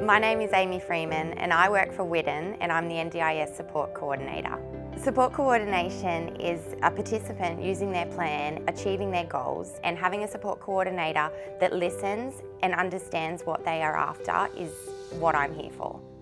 My name is Amy Freeman and I work for Whiddon and I'm the NDIS Support Coordinator. Support coordination is a participant using their plan, achieving their goals, and having a support coordinator that listens and understands what they are after is what I'm here for.